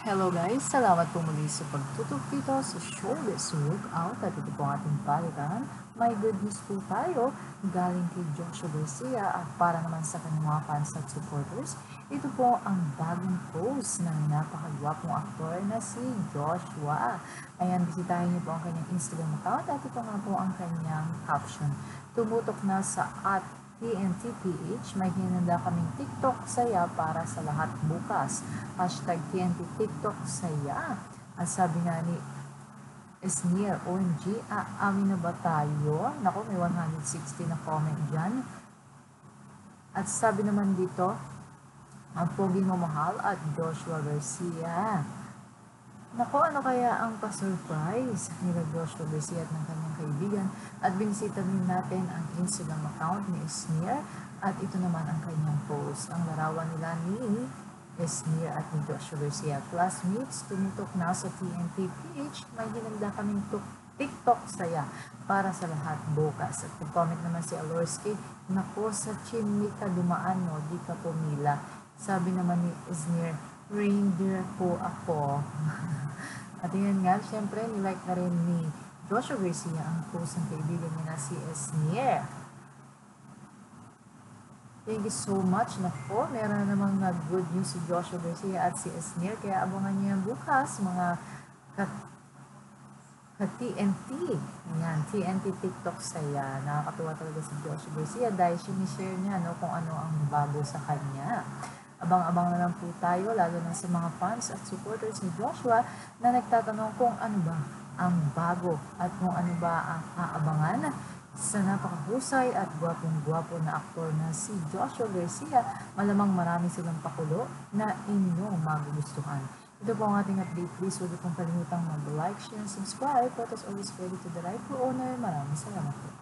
Hello guys! Salamat po muli sa pagtutok dito sa Showbiz Workout at ito po ang ating balikan. May good news po tayo galing kay Joshua Garcia at para naman sa kanyang mga fans at supporters. Ito po ang bagong post ng napakagwapong aktor na si Joshua. Ayan, bisitahin niyo po ang kanyang Instagram account at ito nga po ang kanyang caption. Tumutok na sa TNTPH, may hinanda kaming TikTok saya para sa lahat bukas. Hashtag TNT TikTok saya. At sabi nga ni Esnir, OMG, aamin na ba tayo? Naku, may 160 na comment dyan. At sabi naman dito, ang pogi mo mahal at Joshua Garcia. Nako, ano kaya ang pa-surprise nila Joshua Garcia at ng kanyang kaibigan? At binisita din natin ang Instagram account ni Esnir at ito naman ang kanyang post. Ang larawan nila ni Esnir at ni Joshua Garcia. Classmates, tumutok na sa TNTPH. May hinanda kaming TikTok saya para sa lahat bukas. At nag-comment naman si Alorski, nako, sa chimney ka dumaan, no? Di ka pumila. Sabi naman ni Esnir, reindeer po ako. At yun nga, syempre, nilike na rin ni Joshua Garcia ang post ng kaibigan niya na si Esnir. Thank you so much. Nako, meron na namang good news si Joshua Garcia at si Esnir. Kaya abangan niyo yan bukas, mga ka-TNT. Ayan, TNT TikTok saya. Nakakatuwa talaga si Joshua Garcia dahil sinishare niya kung ano ang bago sa kanya. Abang-abang na lang po tayo, lalo na sa mga fans at supporters ni Joshua na nagtatanong kung ano ba ang bago at kung ano ba ang aabangan sa napakahusay at gwapong-gwapo na aktor na si Joshua Garcia. Malamang marami silang pakulo na inyong magugustuhan. Ito po ang ating update. Please huwag pong kalimutang mag-like, share, and subscribe. Let us always credit to the rightful owner. Maraming salamat po.